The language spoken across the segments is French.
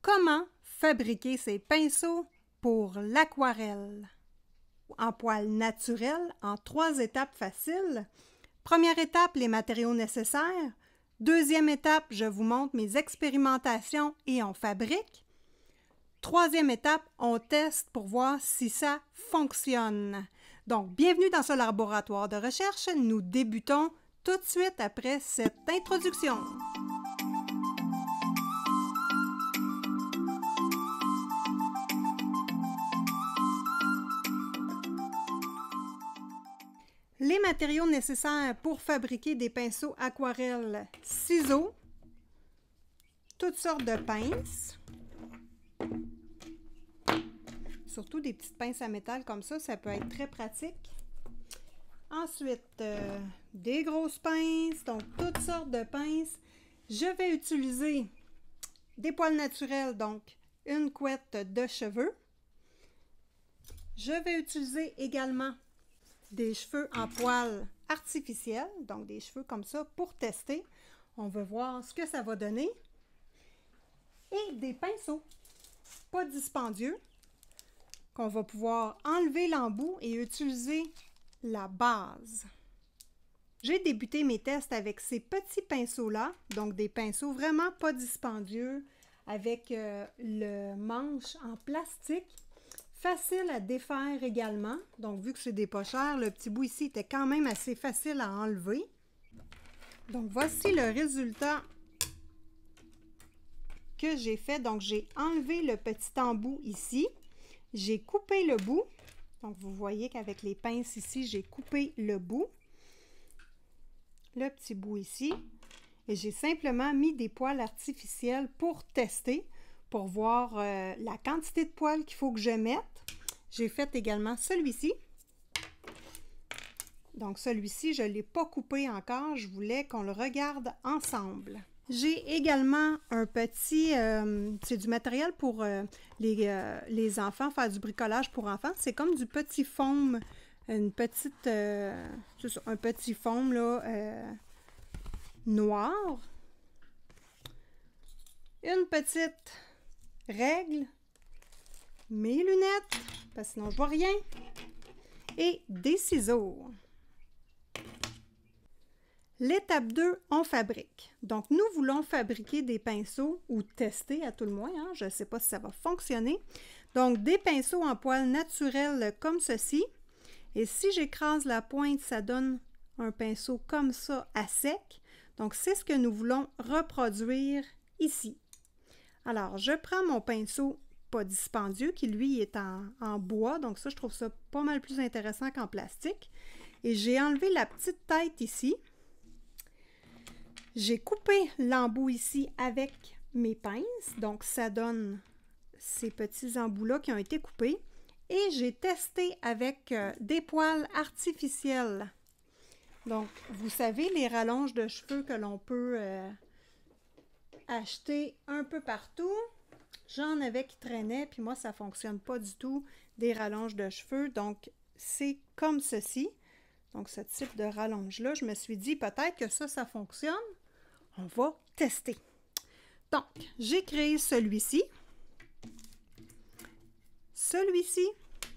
Comment fabriquer ces pinceaux pour l'aquarelle? En poils naturels, en 3 étapes faciles. Première étape, les matériaux nécessaires. Deuxième étape, je vous montre mes expérimentations et on fabrique. Troisième étape, on teste pour voir si ça fonctionne. Donc, bienvenue dans ce laboratoire de recherche. Nous débutons tout de suite après cette introduction. Les matériaux nécessaires pour fabriquer des pinceaux aquarelles: ciseaux, toutes sortes de pinces, surtout des petites pinces à métal comme ça peut être très pratique. Ensuite, des grosses pinces, donc toutes sortes de pinces. Je vais utiliser des poils naturels, donc une couette de cheveux. Je vais utiliser également des cheveux en poils artificiels, donc des cheveux comme ça pour tester. On veut voir ce que ça va donner. Et des pinceaux pas dispendieux qu'on va pouvoir enlever l'embout et utiliser la base. J'ai débuté mes tests avec ces petits pinceaux-là, donc des pinceaux vraiment pas dispendieux avec le manche en plastique. Facile à défaire également. Donc, vu que c'est des pas chers, le petit bout ici était quand même assez facile à enlever. Donc, voici le résultat que j'ai fait. Donc, j'ai enlevé le petit embout ici. J'ai coupé le bout. Donc, vous voyez qu'avec les pinces ici, j'ai coupé le bout. Le petit bout ici. Et j'ai simplement mis des poils artificiels pour tester, pour voir la quantité de poils qu'il faut que je mette. J'ai fait également celui-ci. Donc celui-ci, je ne l'ai pas coupé encore. Je voulais qu'on le regarde ensemble. J'ai également un petit... c'est du matériel pour les enfants, faire du bricolage pour enfants. C'est comme du petit foam, une petite... c'est ça, un petit foam là, noir. Une petite règle, mes lunettes, parce que sinon je vois rien, et des ciseaux. L'étape 2, on fabrique. Donc, nous voulons fabriquer des pinceaux, ou tester à tout le moins, hein, je ne sais pas si ça va fonctionner. Donc, des pinceaux en poils naturels comme ceci. Et si j'écrase la pointe, ça donne un pinceau comme ça à sec. Donc, c'est ce que nous voulons reproduire ici. Alors, je prends mon pinceau pas dispendieux, qui lui est en bois, donc ça, je trouve ça pas mal plus intéressant qu'en plastique. Et j'ai enlevé la petite tête ici. J'ai coupé l'embout ici avec mes pinces, donc ça donne ces petits embouts-là qui ont été coupés. Et j'ai testé avec des poils artificiels. Donc, vous savez, les rallonges de cheveux que l'on peut acheter un peu partout. J'en avais qui traînaient, puis moi, ça ne fonctionne pas du tout, des rallonges de cheveux. Donc, c'est comme ceci. Donc, ce type de rallonge-là, je me suis dit, peut-être que ça fonctionne. On va tester. Donc, j'ai créé celui-ci. Celui-ci.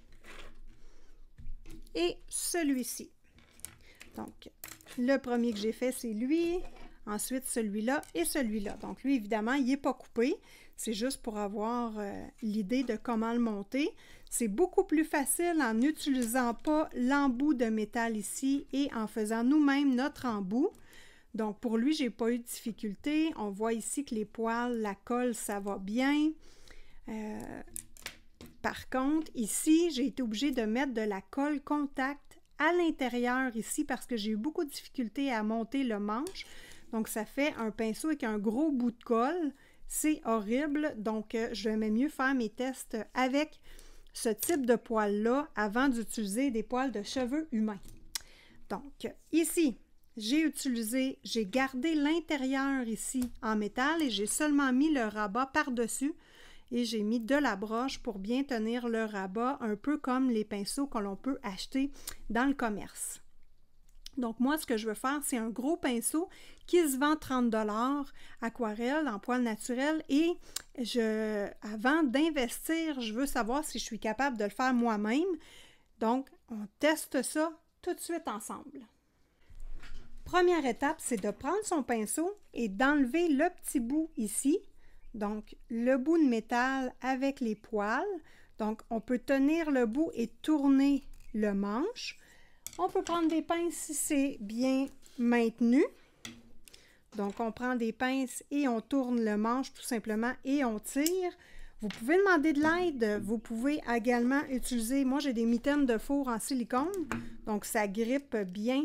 Et celui-ci. Donc, le premier que j'ai fait, c'est lui. Ensuite, celui-là et celui-là. Donc, lui, évidemment, il n'est pas coupé. C'est juste pour avoir l'idée de comment le monter. C'est beaucoup plus facile en n'utilisant pas l'embout de métal ici et en faisant nous-mêmes notre embout. Donc, pour lui, je n'ai pas eu de difficulté. On voit ici que les poils, la colle, ça va bien. Par contre, ici, j'ai été obligée de mettre de la colle contact à l'intérieur ici parce que j'ai eu beaucoup de difficulté à monter le manche. Donc, ça fait un pinceau avec un gros bout de colle. C'est horrible. Donc, je vais mieux faire mes tests avec ce type de poils-là avant d'utiliser des poils de cheveux humains. Donc, ici, j'ai gardé l'intérieur ici en métal et j'ai seulement mis le rabat par-dessus. Et j'ai mis de la broche pour bien tenir le rabat, un peu comme les pinceaux que l'on peut acheter dans le commerce. Donc, moi, ce que je veux faire, c'est un gros pinceau qui se vend 30 $ aquarelle en poil naturel. Et avant d'investir, je veux savoir si je suis capable de le faire moi-même. Donc, on teste ça tout de suite ensemble. Première étape, c'est de prendre son pinceau et d'enlever le petit bout ici. Donc, le bout de métal avec les poils. Donc, on peut tenir le bout et tourner le manche. On peut prendre des pinces si c'est bien maintenu. Donc, on prend des pinces et on tourne le manche tout simplement et on tire. Vous pouvez demander de l'aide. Vous pouvez également utiliser, moi j'ai des mitaines de four en silicone, donc ça grippe bien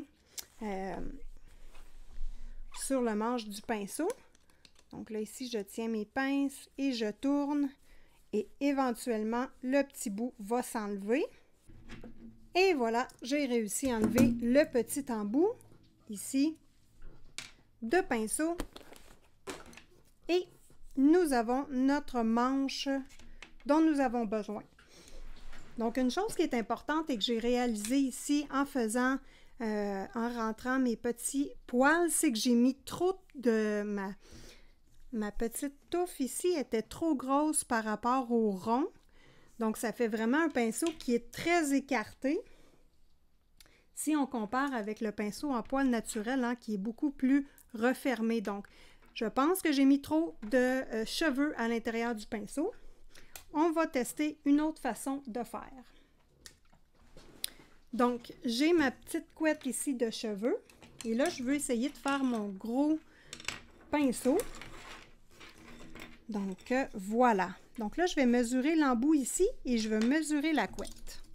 sur le manche du pinceau. Donc là ici, je tiens mes pinces et je tourne et éventuellement le petit bout va s'enlever. Et voilà, j'ai réussi à enlever le petit embout, ici, de pinceau. Et nous avons notre manche dont nous avons besoin. Donc, une chose qui est importante et que j'ai réalisé ici en rentrant mes petits poils, c'est que j'ai mis trop de... Ma petite touffe ici était trop grosse par rapport au rond. Donc, ça fait vraiment un pinceau qui est très écarté. Si on compare avec le pinceau en poil naturel, hein, qui est beaucoup plus refermé. Donc, je pense que j'ai mis trop de cheveux à l'intérieur du pinceau. On va tester une autre façon de faire. Donc, j'ai ma petite couette ici de cheveux. Et là, je veux essayer de faire mon gros pinceau. Donc, voilà. Donc là, je vais mesurer l'embout ici et je vais mesurer la couette.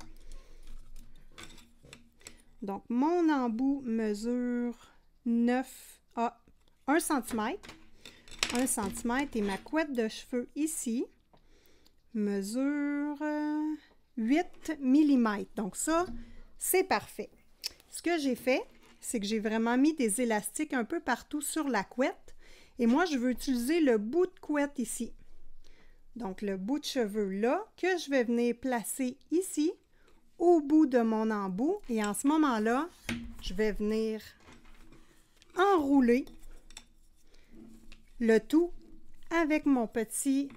Donc, mon embout mesure 9 à 1 cm. 1 cm et ma couette de cheveux ici mesure 8 mm. Donc ça, c'est parfait. Ce que j'ai fait, c'est que j'ai vraiment mis des élastiques un peu partout sur la couette. Et moi, je veux utiliser le bout de couette ici. Donc, le bout de cheveux là, que je vais venir placer ici, au bout de mon embout. Et en ce moment-là, je vais venir enrouler le tout avec mon petit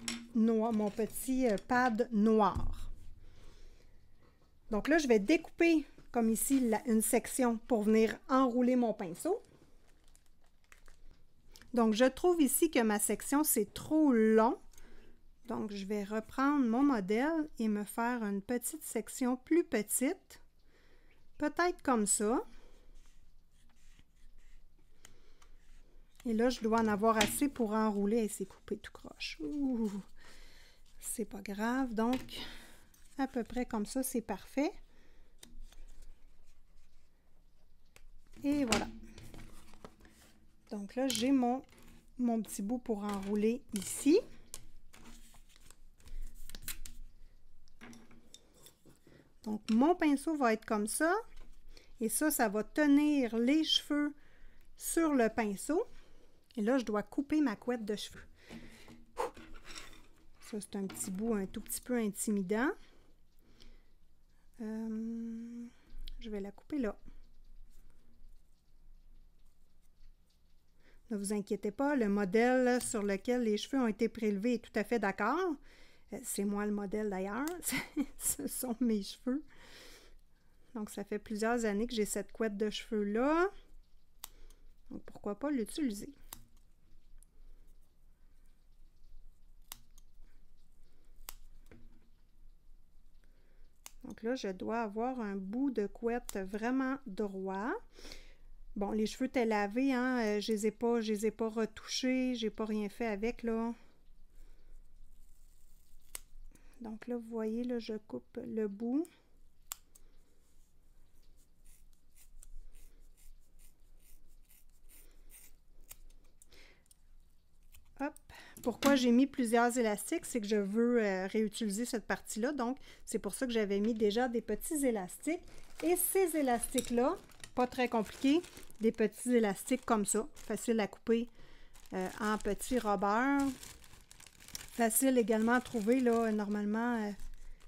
pad noir. Donc là, je vais découper, comme ici, une section pour venir enrouler mon pinceau. Donc, je trouve ici que ma section, c'est trop long. Donc, je vais reprendre mon modèle et me faire une petite section plus petite. Peut-être comme ça. Et là, je dois en avoir assez pour enrouler. Et c'est coupé tout croche. C'est pas grave. Donc, à peu près comme ça, c'est parfait. Et voilà. Donc là, j'ai mon petit bout pour enrouler ici. Donc, mon pinceau va être comme ça. Et ça va tenir les cheveux sur le pinceau. Et là, je dois couper ma couette de cheveux. Ça, c'est un petit bout un tout petit peu intimidant. Je vais la couper là. Ne vous inquiétez pas, le modèle sur lequel les cheveux ont été prélevés est tout à fait d'accord. C'est moi le modèle d'ailleurs. Ce sont mes cheveux. Donc, ça fait plusieurs années que j'ai cette couette de cheveux-là. Donc, pourquoi pas l'utiliser? Donc là, je dois avoir un bout de couette vraiment droit. Bon, les cheveux étaient lavés, hein, je les ai pas retouchés, j'ai pas rien fait avec, là. Donc là, vous voyez, là, je coupe le bout. Hop. Pourquoi j'ai mis plusieurs élastiques? C'est que je veux réutiliser cette partie-là. Donc, c'est pour ça que j'avais mis déjà des petits élastiques. Et ces élastiques-là, pas très compliqué, des petits élastiques comme ça, facile à couper en petits robeurs. Facile également à trouver, là, normalement,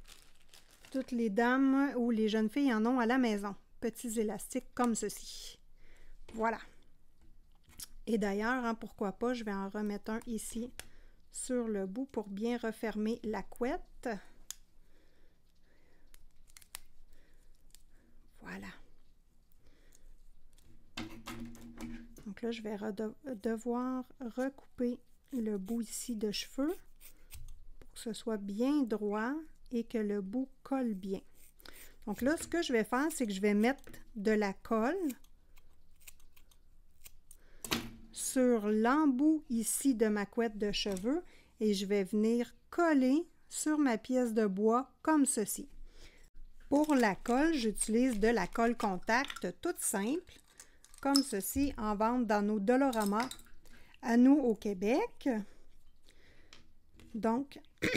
toutes les dames ou les jeunes filles en ont à la maison. Petits élastiques comme ceci. Voilà. Et d'ailleurs, hein, pourquoi pas, je vais en remettre un ici sur le bout pour bien refermer la couette. Voilà. Donc là, je vais devoir recouper le bout ici de cheveux pour que ce soit bien droit et que le bout colle bien. Donc là, ce que je vais faire, c'est que je vais mettre de la colle sur l'embout ici de ma couette de cheveux et je vais venir coller sur ma pièce de bois comme ceci. Pour la colle, j'utilise de la colle contact toute simple, comme ceci, en vente dans nos Dollarama à nous au Québec. Donc,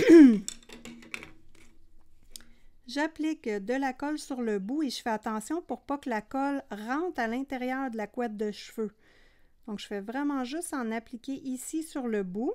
j'applique de la colle sur le bout et je fais attention pour pas que la colle rentre à l'intérieur de la couette de cheveux. Donc, je fais vraiment juste en appliquer ici sur le bout.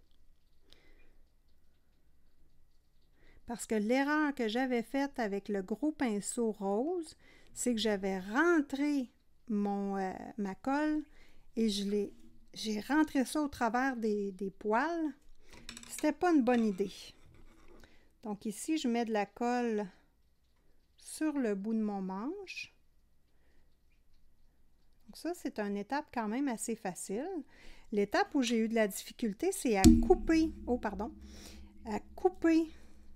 Parce que l'erreur que j'avais faite avec le gros pinceau rose, c'est que j'avais rentré ma colle et j'ai rentré ça au travers des poils. C'était pas une bonne idée. Donc ici, je mets de la colle sur le bout de mon manche. Donc ça, c'est une étape quand même assez facile. L'étape où j'ai eu de la difficulté, c'est à couper, à couper.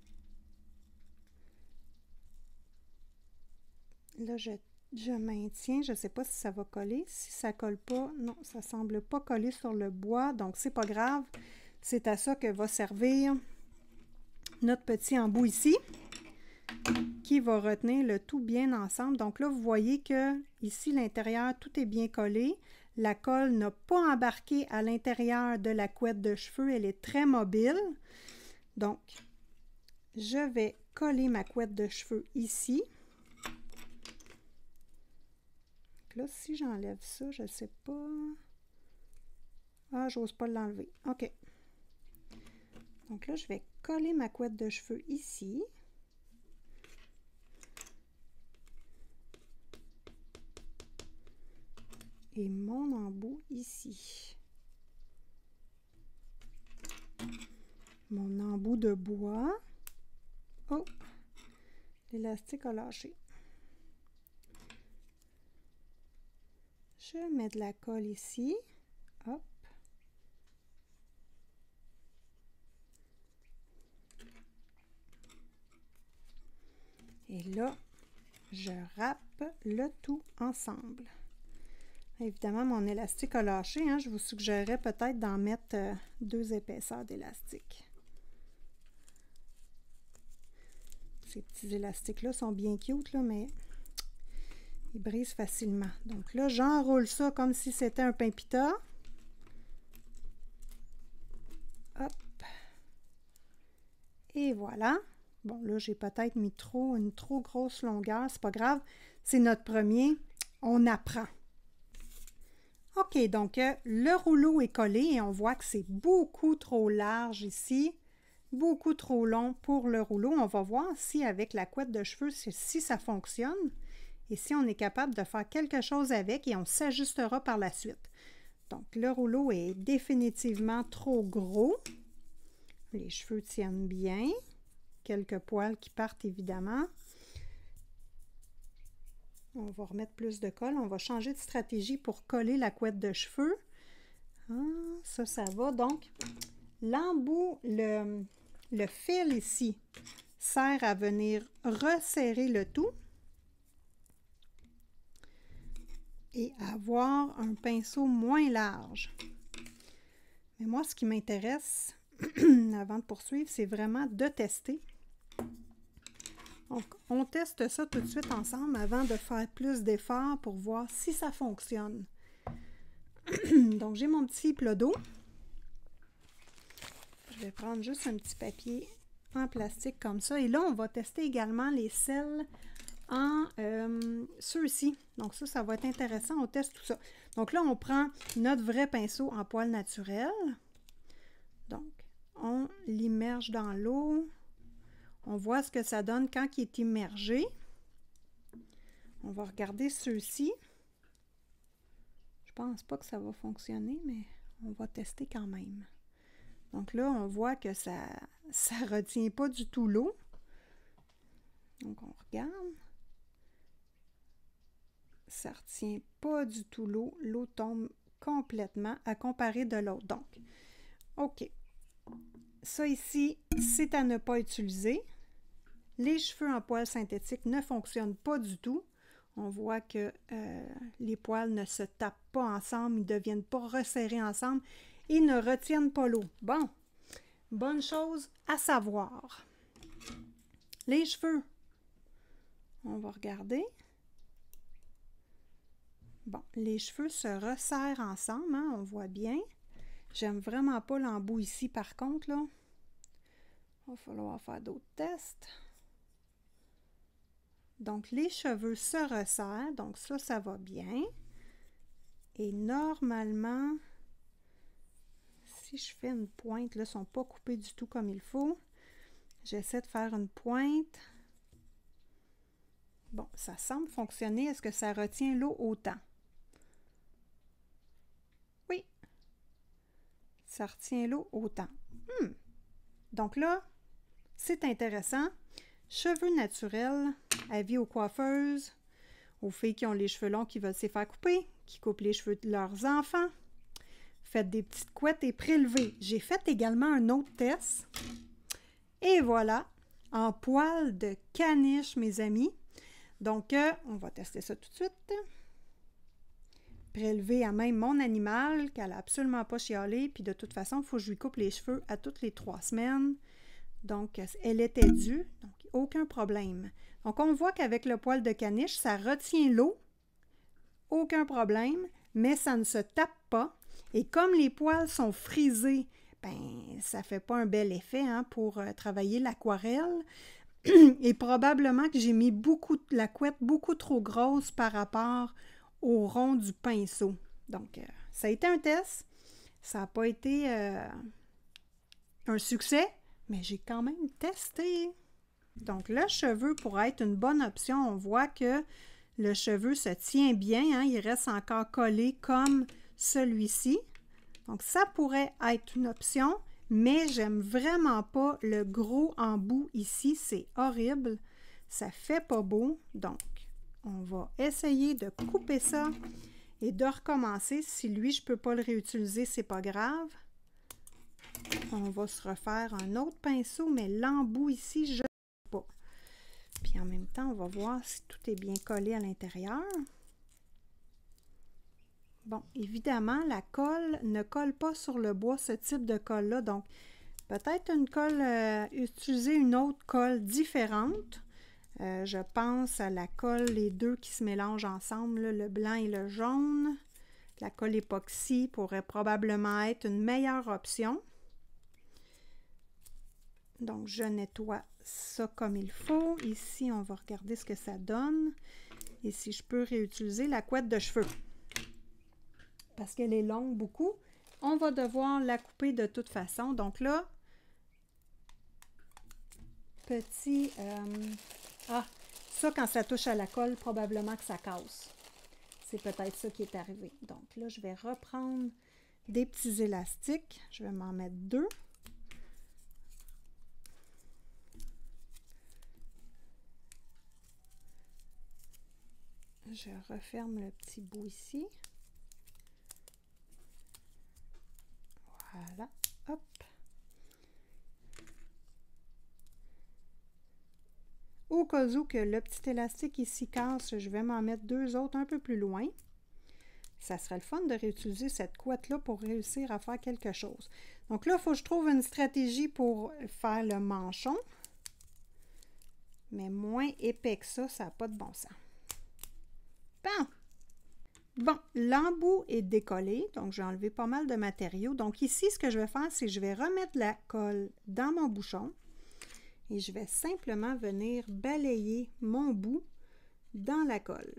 Là, je maintiens, je ne sais pas si ça va coller. Si ça ne colle pas, non, ça ne semble pas coller sur le bois, donc c'est pas grave. C'est à ça que va servir notre petit embout ici, qui va retenir le tout bien ensemble. Donc là, vous voyez que ici, l'intérieur, tout est bien collé. La colle n'a pas embarqué à l'intérieur de la couette de cheveux, elle est très mobile. Donc, je vais coller ma couette de cheveux ici. Là, si j'enlève ça, je ne sais pas. Ah, j'ose pas l'enlever. OK. Donc là, je vais coller ma couette de cheveux ici. Et mon embout ici. Mon embout de bois. Oh! L'élastique a lâché. Je mets de la colle ici. Hop. Et là, je râpe le tout ensemble. Évidemment, mon élastique a lâché. Hein? Je vous suggérerais peut-être d'en mettre 2 épaisseurs d'élastique. Ces petits élastiques-là sont bien cute, là, mais ils brisent facilement. Donc là, j'enroule ça comme si c'était un pain pita. Hop. Et voilà. Bon, là, j'ai peut-être mis une trop grosse longueur. C'est pas grave. C'est notre premier. On apprend. OK, donc le rouleau est collé et on voit que c'est beaucoup trop large ici. Beaucoup trop long pour le rouleau. On va voir si avec la couette de cheveux, si ça fonctionne. Et si on est capable de faire quelque chose avec et on s'ajustera par la suite. Donc, le rouleau est définitivement trop gros. Les cheveux tiennent bien. Quelques poils qui partent évidemment. On va remettre plus de colle. On va changer de stratégie pour coller la couette de cheveux. Ah, ça va. Donc, l'embout, le fil ici sert à venir resserrer le tout. Et avoir un pinceau moins large. Mais moi, ce qui m'intéresse, avant de poursuivre, c'est vraiment de tester. Donc, on teste ça tout de suite ensemble avant de faire plus d'efforts pour voir si ça fonctionne. Donc, j'ai mon petit plat d'eau. Je vais prendre juste un petit papier en plastique comme ça. Et là, on va tester également les sels en ceux-ci. Donc ça va être intéressant. On teste tout ça. Donc là, on prend notre vrai pinceau en poil naturel. Donc, on l'immerge dans l'eau. On voit ce que ça donne quand il est immergé. On va regarder ceux-ci. pense pas que ça va fonctionner, mais on va tester quand même. Donc là, on voit que ça retient pas du tout l'eau. Donc on regarde. Ça retient pas du tout l'eau. L'eau tombe complètement à comparer de l'autre. Donc, OK. Ça ici, c'est à ne pas utiliser. Les cheveux en poils synthétiques ne fonctionnent pas du tout. On voit que les poils ne se tapent pas ensemble, ils ne deviennent pas resserrés ensemble et ne retiennent pas l'eau. Bon, bonne chose à savoir. Les cheveux, on va regarder. Bon, les cheveux se resserrent ensemble, hein, on voit bien. J'aime vraiment pas l'embout ici, par contre, là. Il va falloir faire d'autres tests. Donc, les cheveux se resserrent, donc ça va bien. Et normalement, si je fais une pointe, là, ils ne sont pas coupés du tout comme il faut. J'essaie de faire une pointe. Bon, ça semble fonctionner. Est-ce que ça retient l'eau autant? Oui, ça retient l'eau autant. Donc là, c'est intéressant. Cheveux naturels, avis aux coiffeuses, aux filles qui ont les cheveux longs qui veulent se faire couper, qui coupent les cheveux de leurs enfants. Faites des petites couettes et prélevez. J'ai fait également un autre test. Et voilà, en poil de caniche, mes amis. Donc, on va tester ça tout de suite. Prélever à même mon animal, qu'elle n'a absolument pas chialé. Puis de toute façon, il faut que je lui coupe les cheveux à toutes les 3 semaines. Donc, elle était due, donc aucun problème. Donc, on voit qu'avec le poil de caniche, ça retient l'eau, aucun problème, mais ça ne se tape pas. Et comme les poils sont frisés, ben ça ne fait pas un bel effet hein, pour travailler l'aquarelle. Et probablement que j'ai mis la couette beaucoup trop grosse par rapport au rond du pinceau. Donc, ça a été un test. Ça n'a pas été un succès. Mais j'ai quand même testé. Donc, le cheveu pourrait être une bonne option. On voit que le cheveu se tient bien. Hein? Il reste encore collé comme celui-ci. Donc, ça pourrait être une option. Mais j'aime vraiment pas le gros embout ici. C'est horrible. Ça fait pas beau. Donc, on va essayer de couper ça et de recommencer. Si lui, je peux pas le réutiliser, c'est pas grave. On va se refaire un autre pinceau, mais l'embout ici, je ne sais pas. Puis en même temps, on va voir si tout est bien collé à l'intérieur. Bon, évidemment, la colle ne colle pas sur le bois, ce type de colle-là. Donc, peut-être une colle, utiliser une autre colle différente. Je pense à la colle, les deux qui se mélangent ensemble, là, le blanc et le jaune. La colle époxy pourrait probablement être une meilleure option. Donc, je nettoie ça comme il faut. Ici, on va regarder ce que ça donne. Et si je peux réutiliser la couette de cheveux. Parce qu'elle est longue beaucoup. On va devoir la couper de toute façon. Donc là, petit... ça, quand ça touche à la colle, probablement que ça casse. C'est peut-être ça qui est arrivé. Donc là, je vais reprendre des petits élastiques. Je vais m'en mettre 2. Je referme le petit bout ici. Voilà. Hop. Au cas où que le petit élastique ici casse, je vais m'en mettre 2 autres un peu plus loin. Ça serait le fun de réutiliser cette couette-là pour réussir à faire quelque chose. Donc là, il faut que je trouve une stratégie pour faire le manchon. Mais moins épais que ça n'a pas de bon sens. Bon, l'embout est décollé, donc j'ai enlevé pas mal de matériaux. Donc ici, ce que je vais faire, c'est que je vais remettre la colle dans mon bouchon et je vais simplement venir balayer mon bout dans la colle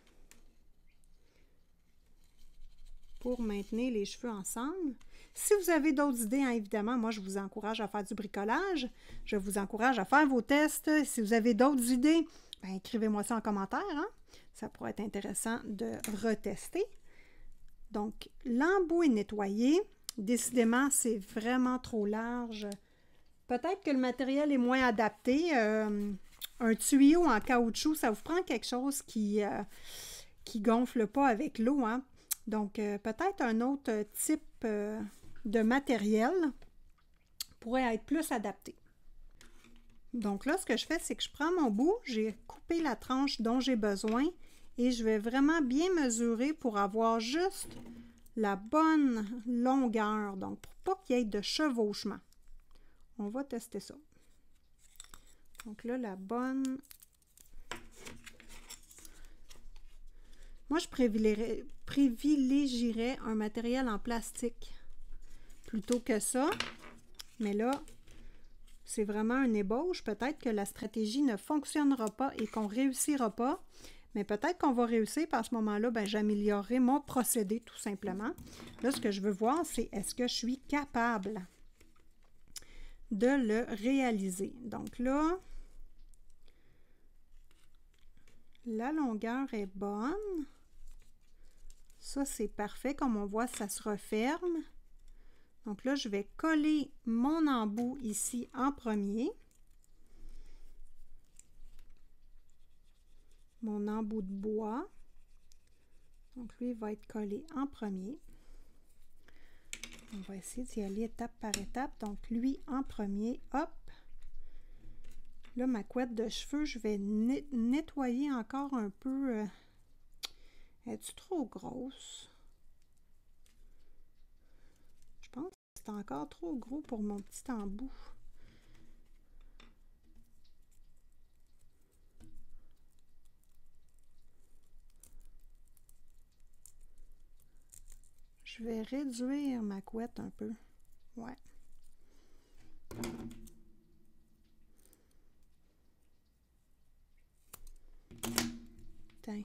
pour maintenir les cheveux ensemble. Si vous avez d'autres idées, hein, évidemment, moi je vous encourage à faire du bricolage, je vous encourage à faire vos tests. Si vous avez d'autres idées, ben, écrivez-moi ça en commentaire, hein? Ça pourrait être intéressant de retester. Donc, l'embout est nettoyé. Décidément, c'est vraiment trop large. Peut-être que le matériel est moins adapté. Un tuyau en caoutchouc, ça vous prend quelque chose qui gonfle pas avec l'eau, hein? Donc, peut-être un autre type de matériel pourrait être plus adapté. Donc là, ce que je fais, c'est que je prends mon bout, j'ai coupé la tranche dont j'ai besoin et je vais vraiment bien mesurer pour avoir juste la bonne longueur, donc pour pas qu'il y ait de chevauchement. On va tester ça. Donc là, la bonne... Moi, je privilégierais un matériel en plastique plutôt que ça. Mais là, c'est vraiment une ébauche. Peut-être que la stratégie ne fonctionnera pas et qu'on ne réussira pas. Mais peut-être qu'on va réussir, puis à ce moment-là, ben, j'améliorerai mon procédé tout simplement. Là, ce que je veux voir, c'est est-ce que je suis capable de le réaliser. Donc là, la longueur est bonne. Ça, c'est parfait. Comme on voit, ça se referme. Donc là, je vais coller mon embout ici en premier. Mon embout de bois. Donc lui, il va être collé en premier. On va essayer d'y aller étape par étape. Donc lui en premier, hop. Là, ma couette de cheveux, je vais nettoyer encore un peu. Es-tu trop grosse? Je pense que c'est encore trop gros pour mon petit embout. Je vais réduire ma couette un peu. Ouais. Tiens.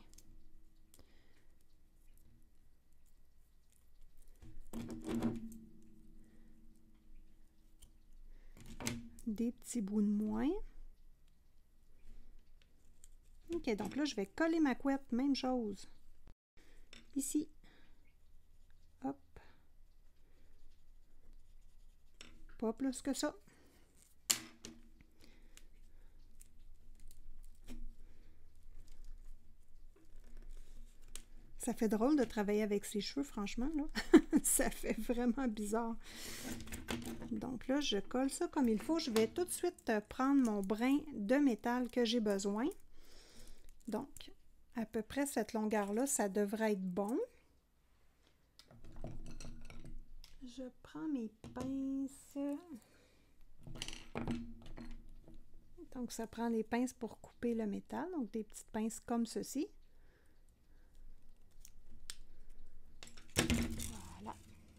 Des petits bouts de moins. OK, donc là, je vais coller ma couette, même chose. Ici. Hop. Pas plus que ça. Ça fait drôle de travailler avec ses cheveux, franchement, là. Ça fait vraiment bizarre. Donc là, je colle ça comme il faut. Je vais tout de suite prendre mon brin de métal que j'ai besoin. Donc, à peu près cette longueur-là, ça devrait être bon. Je prends mes pinces. Donc, ça prend les pinces pour couper le métal. Donc, des petites pinces comme ceci. Voilà.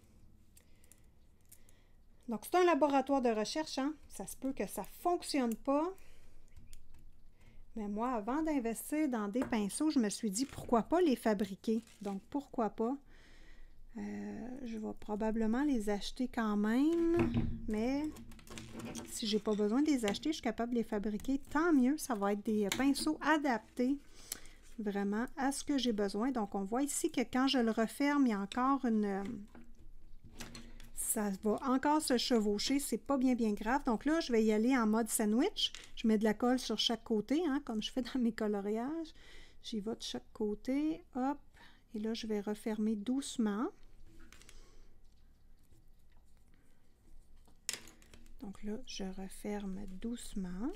Donc, c'est un laboratoire de recherche, hein? Ça se peut que ça ne fonctionne pas. Mais moi, avant d'investir dans des pinceaux, je me suis dit, pourquoi pas les fabriquer? Donc, pourquoi pas? Je vais probablement les acheter quand même, mais si j'ai pas besoin de les acheter, je suis capable de les fabriquer. Tant mieux, ça va être des pinceaux adaptés vraiment à ce que j'ai besoin. Donc, on voit ici que quand je le referme, il y a encore une... ça va encore se chevaucher, c'est pas bien grave. Donc là, je vais y aller en mode sandwich. Je mets de la colle sur chaque côté, hein, comme je fais dans mes coloriages. J'y vais de chaque côté, hop. Et là, je vais refermer doucement. Donc là, je referme doucement.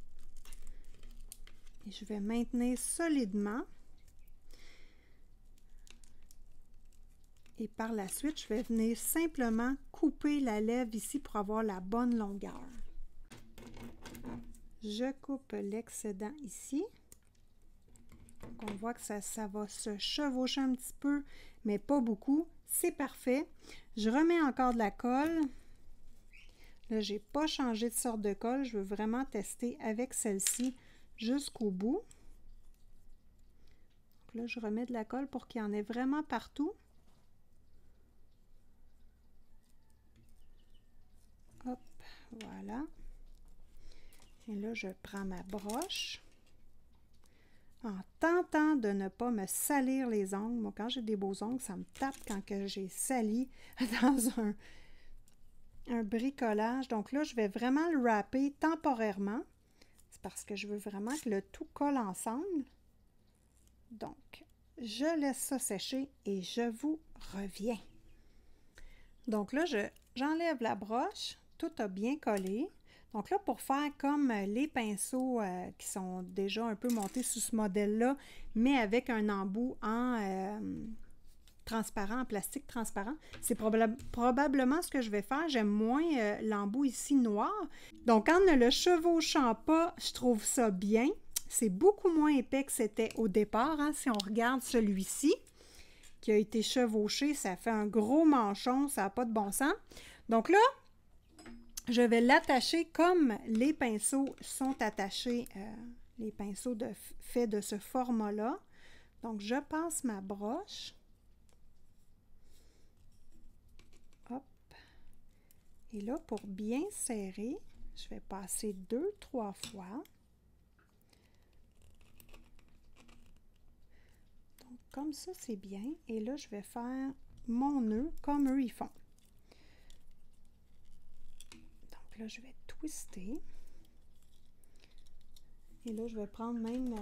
Et je vais maintenir solidement. Et par la suite, je vais venir simplement couper la lèvre ici pour avoir la bonne longueur. Je coupe l'excédent ici. Donc on voit que ça va se chevaucher un petit peu, mais pas beaucoup. C'est parfait. Je remets encore de la colle. Là, je n'ai pas changé de sorte de colle. Je veux vraiment tester avec celle-ci jusqu'au bout. Donc là, je remets de la colle pour qu'il y en ait vraiment partout. Hop, voilà. Et là, je prends ma broche. en tentant de ne pas me salir les ongles. Moi, quand j'ai des beaux ongles, ça me tape quand que j'ai sali dans un bricolage. Donc là, je vais vraiment le wrapper temporairement. C'est parce que je veux vraiment que le tout colle ensemble. Donc, je laisse ça sécher et je vous reviens. Donc là, j'enlève la broche. Tout a bien collé. Donc là, pour faire comme les pinceaux qui sont déjà un peu montés sous ce modèle-là, mais avec un embout en transparent, en plastique transparent, c'est probablement ce que je vais faire. J'aime moins l'embout ici noir. Donc, en ne le chevauchant pas, je trouve ça bien. C'est beaucoup moins épais que c'était au départ. Hein. Si on regarde celui-ci, qui a été chevauché, ça fait un gros manchon, ça n'a pas de bon sens. Donc là, je vais l'attacher comme les pinceaux sont attachés, les pinceaux faits de ce format-là. Donc, je passe ma broche. Hop. Et là, pour bien serrer, je vais passer 2-3 fois. Donc, comme ça, c'est bien. Et là, je vais faire mon nœud comme eux, ils font. Là, je vais twister. Et là, je vais prendre même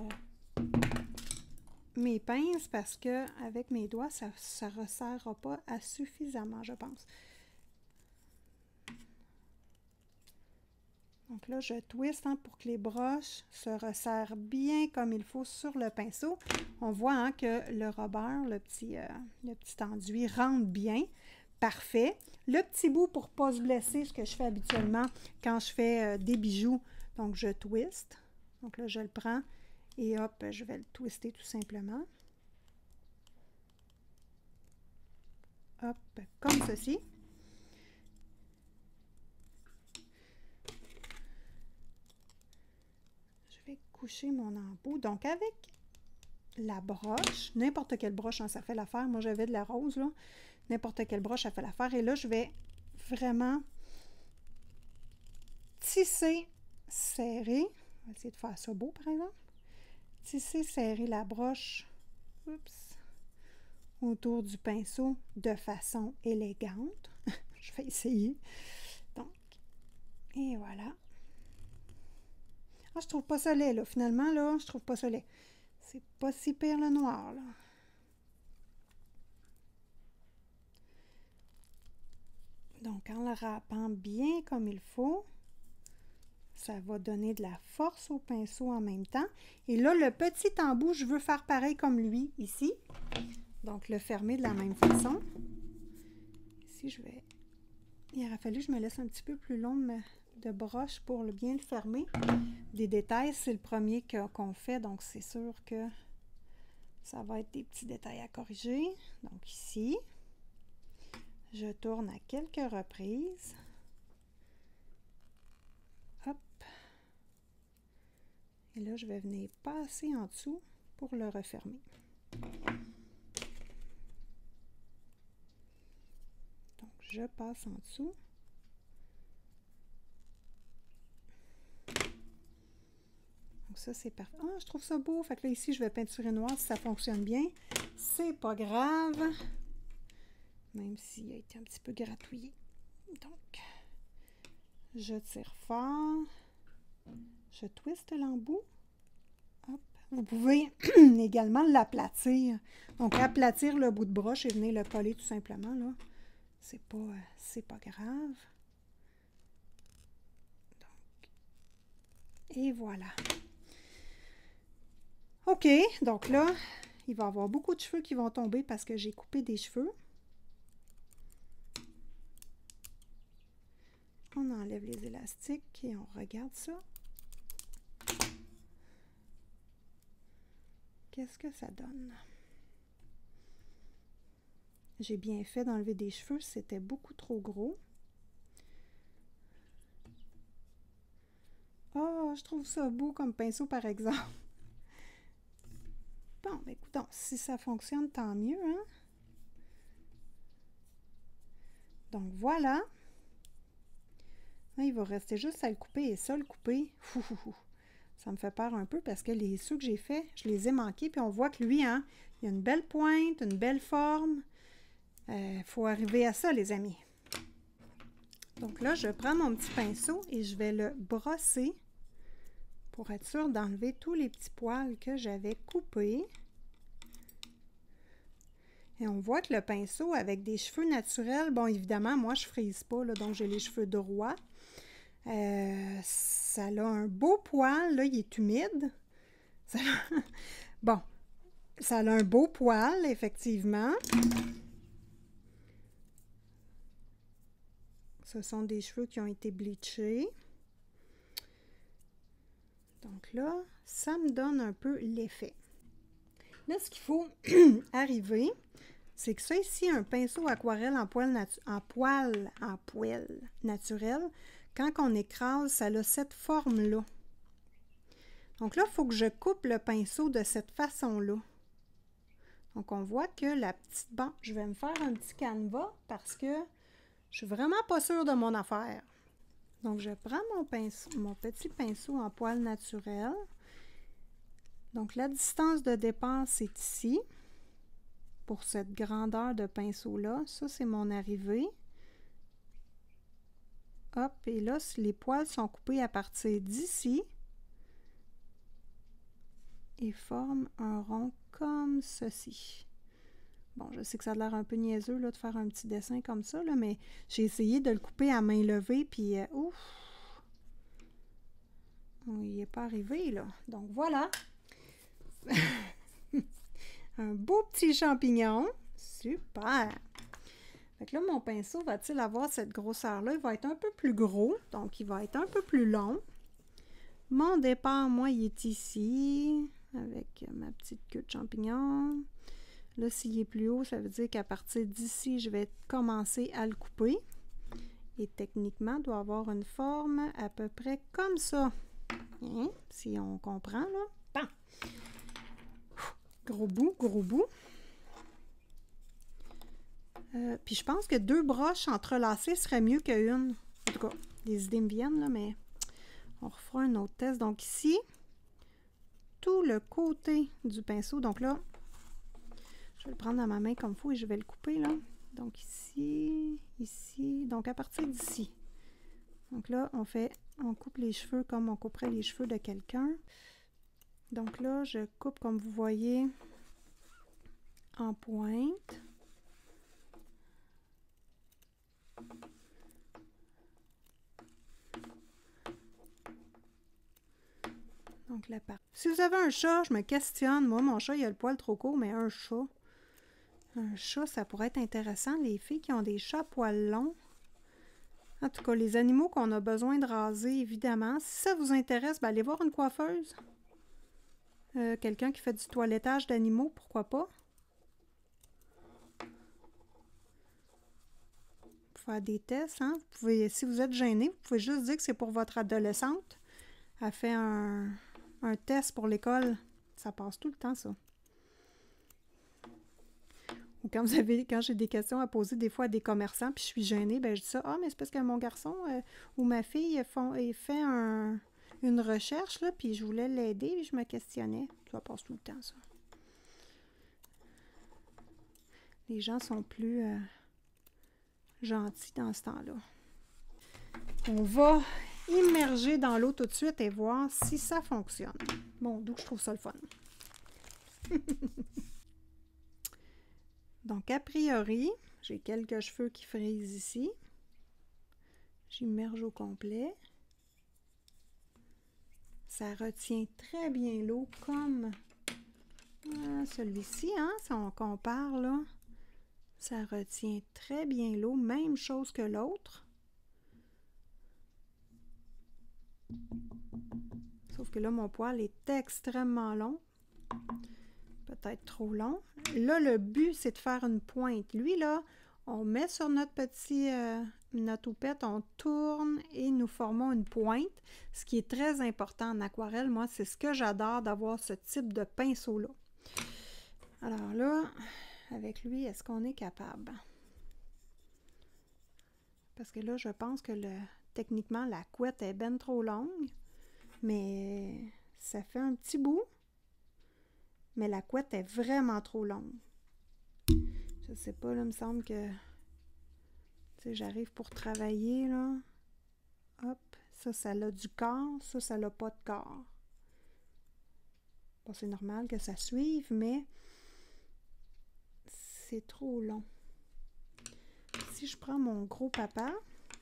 mes pinces parce que avec mes doigts, ça ne resserrera pas suffisamment, je pense. Donc là, je twiste hein, pour que les broches se resserrent bien comme il faut sur le pinceau. On voit hein, que le rubber, le petit enduit rentre bien. Parfait. Le petit bout pour ne pas se blesser, ce que je fais habituellement quand je fais des bijoux. Donc, je twiste. Donc là, je le prends et hop, je vais le twister tout simplement. Hop, comme ceci. Je vais coucher mon embout. Donc, avec la broche, n'importe quelle broche, hein, ça fait l'affaire. Moi, j'avais de la rose, là. N'importe quelle broche, ça fait l'affaire. Et là, je vais vraiment tisser, serrer. On va essayer de faire ça beau, par exemple. Tisser, serrer la broche autour du pinceau de façon élégante. Je vais essayer. Donc, et voilà. Ah, je trouve pas ça laid, là. Finalement, là, je trouve pas ça laid. C'est pas si pire le noir, là. Donc, en le râpant bien comme il faut, ça va donner de la force au pinceau en même temps. Et là, le petit embout, je veux faire pareil comme lui, ici. Donc, le fermer de la même façon. Ici, je vais... Il aurait fallu que je me laisse un petit peu plus long de broche pour bien le fermer. Des détails, c'est le premier qu'on fait, donc c'est sûr que ça va être des petits détails à corriger. Donc, ici... Je tourne à quelques reprises. Hop. Et là, je vais venir passer en dessous pour le refermer. Donc, je passe en dessous. Donc, ça, c'est parfait. Ah, je trouve ça beau. Fait que là, ici, je vais peinturer noir si ça fonctionne bien. C'est pas grave. Même s'il a été un petit peu gratouillé. Donc, je tire fort. Je twiste l'embout. Hop. Vous pouvez également l'aplatir. Donc, aplatir le bout de broche et venir le coller tout simplement, là. C'est pas grave. Donc, et voilà. OK. Donc là, il va y avoir beaucoup de cheveux qui vont tomber parce que j'ai coupé des cheveux. On enlève les élastiques et on regarde ça. Qu'est-ce que ça donne? J'ai bien fait d'enlever des cheveux, c'était beaucoup trop gros. Oh, je trouve ça beau comme pinceau, par exemple. Bon, ben écoutons, si ça fonctionne, tant mieux, hein? Donc, voilà. Là, il va rester juste à le couper et ça, le couper, Ça me fait peur un peu parce que ceux que j'ai faits, je les ai manqués. Puis on voit que lui, hein, il a une belle pointe, une belle forme. Faut arriver à ça, les amis. Donc là, je prends mon petit pinceau et je vais le brosser pour être sûre d'enlever tous les petits poils que j'avais coupés. Et on voit que le pinceau, avec des cheveux naturels, bon, évidemment, moi, je frise pas, là, donc j'ai les cheveux droits. Ça a un beau poil, là, il est humide. Bon, ça a un beau poil, effectivement. Ce sont des cheveux qui ont été bleachés. Donc là, ça me donne un peu l'effet. Là, ce qu'il faut arriver, c'est que ça ici, un pinceau aquarelle en poil naturel, quand on écrase, ça a cette forme-là. Donc là, il faut que je coupe le pinceau de cette façon-là. Donc, on voit que la petite... Bon, je vais me faire un petit canevas parce que je suis vraiment pas sûre de mon affaire. Donc, je prends mon petit pinceau en poil naturel. Donc, la distance de départ, c'est ici. Pour cette grandeur de pinceau-là. Ça, c'est mon arrivée. Hop, et là, les poils sont coupés à partir d'ici. Et forment un rond comme ceci. Bon, je sais que ça a l'air un peu niaiseux là, de faire un petit dessin comme ça, là, mais j'ai essayé de le couper à main levée, puis ouf! Il n'est pas arrivé, là. Donc, voilà! Un beau petit champignon. Super! Fait que là, mon pinceau va-t-il avoir cette grosseur-là? Il va être un peu plus gros, donc il va être un peu plus long. Mon départ, moi, il est ici, avec ma petite queue de champignon. Là, s'il est plus haut, ça veut dire qu'à partir d'ici, je vais commencer à le couper. Et techniquement, il doit avoir une forme à peu près comme ça. Hein? Si on comprend, là. Bam! Gros bout, gros bout. Puis je pense que 2 broches entrelacées serait mieux qu'une. En tout cas, les idées me viennent, là, mais on refera un autre test. Donc ici, tout le côté du pinceau. Donc là, je vais le prendre dans ma main comme il faut et je vais le couper, là. Donc ici, ici, donc à partir d'ici. Donc là, on coupe les cheveux comme on couperait les cheveux de quelqu'un. Donc là, je coupe comme vous voyez en pointe. Donc la part. Si vous avez un chat, je me questionne. Moi, mon chat, il a le poil trop court, mais un chat, ça pourrait être intéressant. Les filles qui ont des chats à poils longs. En tout cas, les animaux qu'on a besoin de raser, évidemment. Si ça vous intéresse, ben allez voir une coiffeuse. Quelqu'un qui fait du toilettage d'animaux, pourquoi pas? Pour faire des tests, hein? Vous pouvez, si vous êtes gêné, vous pouvez juste dire que c'est pour votre adolescente. Elle fait un test pour l'école. Ça passe tout le temps, ça. Ou quand j'ai des questions à poser des fois à des commerçants, puis je suis gênée, ben je dis ça. Ah, mais c'est parce que mon garçon ou ma fille il fait une recherche, là, puis je voulais l'aider, et je me questionnais. Ça passe tout le temps, ça. Les gens sont plus gentils dans ce temps-là. On va immerger dans l'eau tout de suite et voir si ça fonctionne. Bon, d'où je trouve ça le fun. Donc, a priori, j'ai quelques cheveux qui frisent ici. J'immerge au complet. Ça retient très bien l'eau comme celui-ci, hein, si on compare, là. Ça retient très bien l'eau, même chose que l'autre. Sauf que là, mon poil est extrêmement long. Peut-être trop long. Là, le but, c'est de faire une pointe. Lui, là, on met sur notre notre houppette, on tourne et nous formons une pointe. Ce qui est très important en aquarelle, moi, c'est ce que j'adore d'avoir ce type de pinceau-là. Alors là, avec lui, est-ce qu'on est capable? Parce que là, je pense que techniquement, la couette est ben trop longue. Mais ça fait un petit bout, mais la couette est vraiment trop longue. Je sais pas, là, il me semble que, tu sais, j'arrive pour travailler, là. Hop, ça a du corps, ça n'a pas de corps. Bon, c'est normal que ça suive, mais c'est trop long. Si je prends mon gros papa,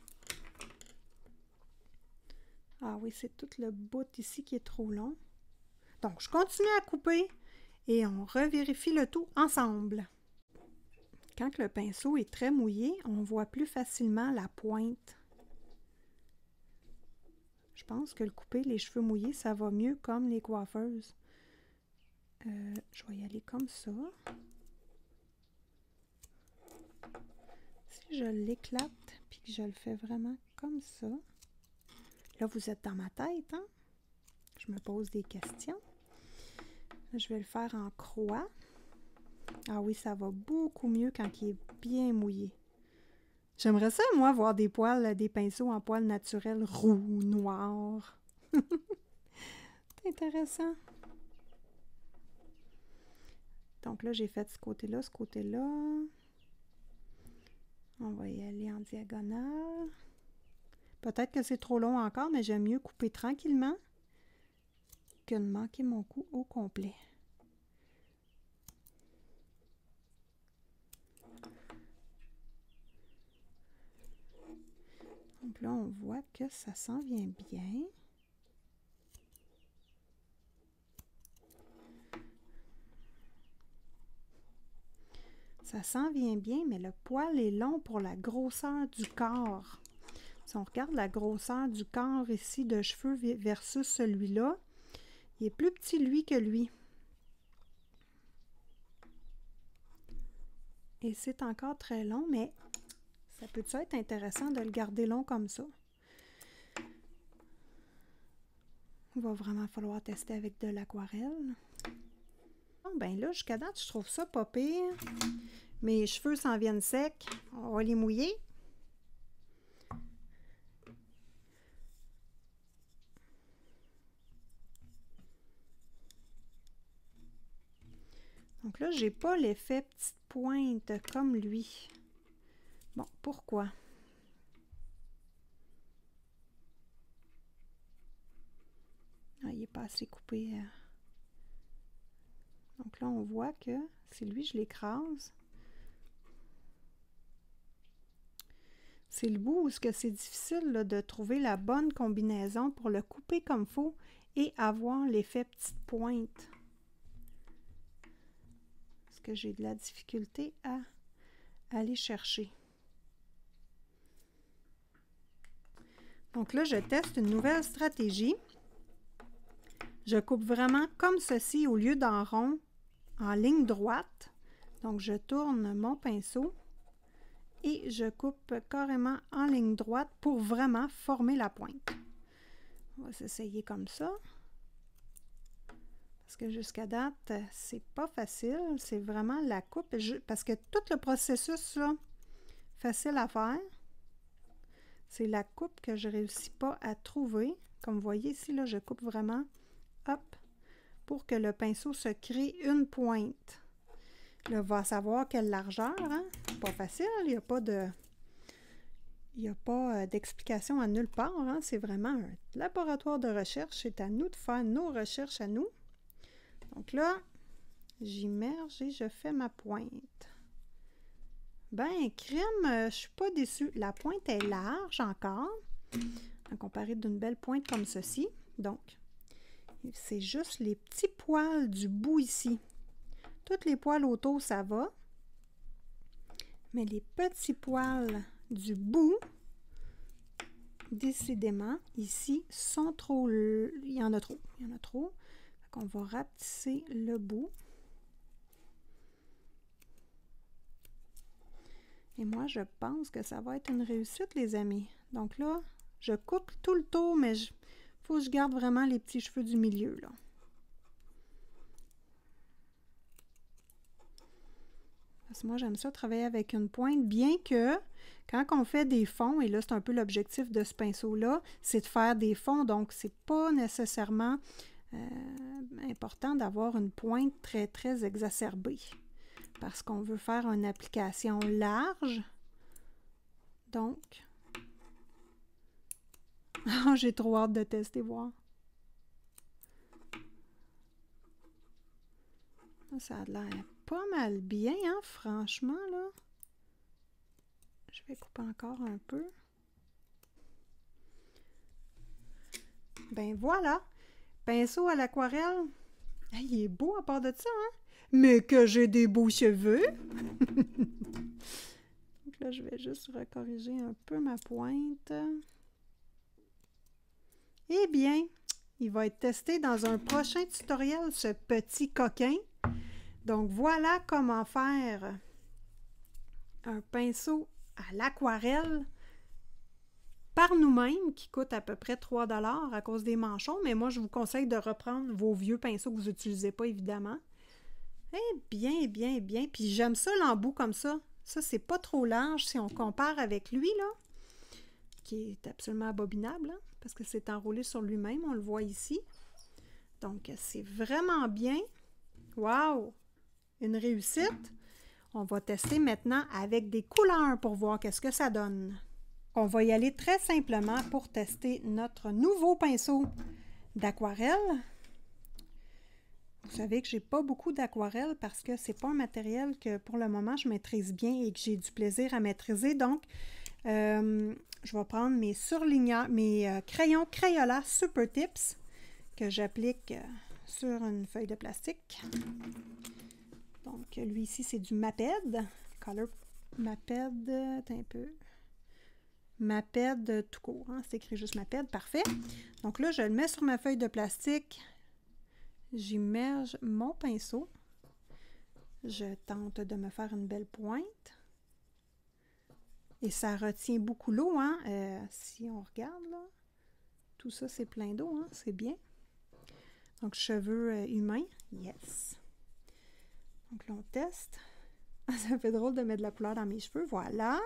ah oui, c'est tout le bout ici qui est trop long. Donc, je continue à couper et on revérifie le tout ensemble. Quand le pinceau est très mouillé, on voit plus facilement la pointe. Je pense que le couper les cheveux mouillés, ça va mieux comme les coiffeuses. Je vais y aller comme ça. Si je l'éclate, puis que je le fais vraiment comme ça. Là, vous êtes dans ma tête, hein? Je me pose des questions. Là, je vais le faire en croix. Ah oui, ça va beaucoup mieux quand il est bien mouillé. J'aimerais ça, moi, voir des poils, des pinceaux en poils naturels roux, noirs. C'est intéressant. Donc là, j'ai fait ce côté-là, ce côté-là. On va y aller en diagonale. Peut-être que c'est trop long encore, mais j'aime mieux couper tranquillement que de manquer mon coup au complet. Donc là, on voit que ça s'en vient bien. Ça s'en vient bien, mais le poil est long pour la grosseur du corps. Si on regarde la grosseur du corps ici de cheveux versus celui-là, il est plus petit lui que lui. Et c'est encore très long, mais ça peut être intéressant de le garder long comme ça. Il va vraiment falloir tester avec de l'aquarelle. Bon, ben là, jusqu'à date, je trouve ça pas pire. Mes cheveux s'en viennent secs. On va les mouiller. Donc là, j'ai pas l'effet petite pointe comme lui. Bon, pourquoi? Ah, il n'est pas assez coupé. Donc là, on voit que c'est lui, je l'écrase. C'est le bout où c'est difficile là, de trouver la bonne combinaison pour le couper comme il faut et avoir l'effet petite pointe. Parce que j'ai de la difficulté à aller chercher. Donc là, je teste une nouvelle stratégie. Je coupe vraiment comme ceci au lieu d'en rond, en ligne droite. Donc, je tourne mon pinceau et je coupe carrément en ligne droite pour vraiment former la pointe. On va s'essayer comme ça. Parce que jusqu'à date, c'est pas facile. C'est vraiment la coupe. Parce que tout le processus, là, facile à faire, c'est la coupe que je ne réussis pas à trouver. Comme vous voyez ici, là, je coupe vraiment, hop, pour que le pinceau se crée une pointe. Là, on va savoir quelle largeur, hein? Pas facile, il n'y a pas de... Il n'y a pas d'explication à nulle part, hein? C'est vraiment un laboratoire de recherche. C'est à nous de faire nos recherches à nous. Donc là, j'immerge et je fais ma pointe. Ben, crème, je ne suis pas déçue. La pointe est large encore, à comparer d'une belle pointe comme ceci. Donc, c'est juste les petits poils du bout ici. Tous les poils autour, ça va. Mais les petits poils du bout, décidément, ici, sont trop... Il y en a trop. Il y en a trop. On va rapetisser le bout. Et moi, je pense que ça va être une réussite, les amis. Donc là, je coupe tout le tour, mais il faut que je garde vraiment les petits cheveux du milieu, là. Parce que moi, j'aime ça travailler avec une pointe, bien que quand on fait des fonds, et là, c'est un peu l'objectif de ce pinceau-là, c'est de faire des fonds, donc c'est pas nécessairement important d'avoir une pointe très, très exacerbée parce qu'on veut faire une application large. Donc, j'ai trop hâte de tester, voir. Ça a l'air pas mal bien, hein, franchement, là. Je vais couper encore un peu. Ben voilà, pinceau à l'aquarelle. Hey, il est beau à part de ça, hein? Mais que j'ai des beaux cheveux! Donc là, je vais juste recorriger un peu ma pointe. Eh bien, il va être testé dans un prochain tutoriel, ce petit coquin. Donc voilà comment faire un pinceau à l'aquarelle par nous-mêmes, qui coûte à peu près 3 $ à cause des manchons, mais moi, je vous conseille de reprendre vos vieux pinceaux que vous n'utilisez pas, évidemment. Eh bien, bien, bien. Puis j'aime ça, l'embout comme ça. Ça, c'est pas trop large si on compare avec lui, là, qui est absolument abominable, hein, parce que c'est enroulé sur lui-même, on le voit ici. Donc, c'est vraiment bien. Wow! Une réussite. On va tester maintenant avec des couleurs pour voir qu'est-ce que ça donne. On va y aller très simplement pour tester notre nouveau pinceau d'aquarelle. Vous savez que j'ai pas beaucoup d'aquarelle parce que c'est pas un matériel que pour le moment je maîtrise bien et que j'ai du plaisir à maîtriser. Donc, je vais prendre mes surligneurs, mes crayons Crayola Super Tips que j'applique sur une feuille de plastique. Donc, lui ici, c'est du Maped. Color Maped, un peu. Maped tout court, hein? C'est écrit juste Maped, parfait. Donc là, je le mets sur ma feuille de plastique. J'immerge mon pinceau. Je tente de me faire une belle pointe. Et ça retient beaucoup l'eau, hein? Si on regarde, là, tout ça, c'est plein d'eau, hein? C'est bien. Donc, cheveux humains, yes. Donc là, on teste. Ça fait drôle de mettre de la couleur dans mes cheveux, voilà.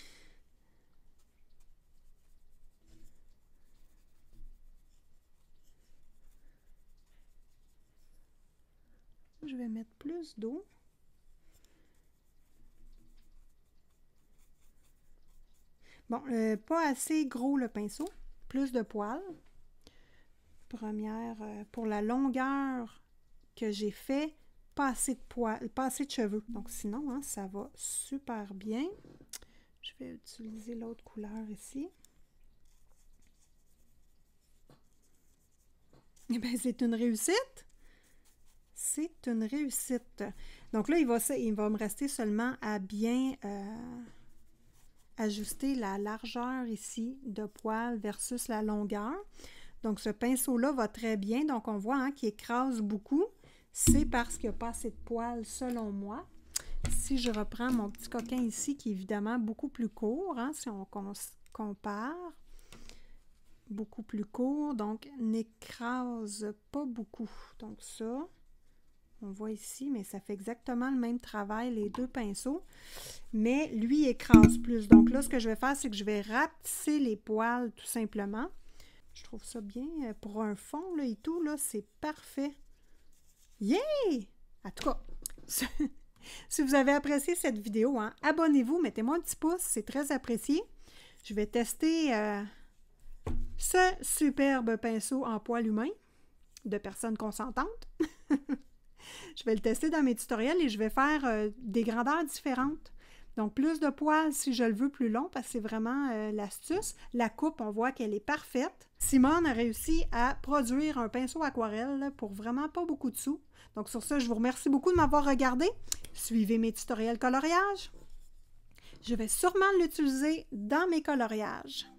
Je vais mettre plus d'eau. Bon, pas assez gros le pinceau, plus de poils. Première, pour la longueur que j'ai fait, pas assez de poils, pas assez de cheveux. Donc sinon, hein, ça va super bien. Je vais utiliser l'autre couleur ici. Eh bien, c'est une réussite. C'est une réussite. Donc là, il va me rester seulement à bien ajuster la largeur ici de poil versus la longueur. Donc, ce pinceau-là va très bien. Donc, on voit hein, qu'il écrase beaucoup. C'est parce qu'il n'y a pas assez de poils, selon moi. Si je reprends mon petit coquin ici, qui est évidemment beaucoup plus court, hein, si on compare, beaucoup plus court, donc n'écrase pas beaucoup. Donc, ça... On voit ici, mais ça fait exactement le même travail, les deux pinceaux. Mais lui, il écrase plus. Donc là, ce que je vais faire, c'est que je vais rapetisser les poils, tout simplement. Je trouve ça bien. Pour un fond, là, et tout, là, c'est parfait. Yeah! En tout cas, si vous avez apprécié cette vidéo, hein, abonnez-vous, mettez-moi un petit pouce, c'est très apprécié. Je vais tester ce superbe pinceau en poil humain de personnes consentantes. Je vais le tester dans mes tutoriels et je vais faire des grandeurs différentes. Donc, plus de poils si je le veux plus long, parce que c'est vraiment l'astuce. La coupe, on voit qu'elle est parfaite. Simone a réussi à produire un pinceau aquarelle là, pour vraiment pas beaucoup de sous. Donc, sur ça, je vous remercie beaucoup de m'avoir regardé. Suivez mes tutoriels coloriage. Je vais sûrement l'utiliser dans mes coloriages.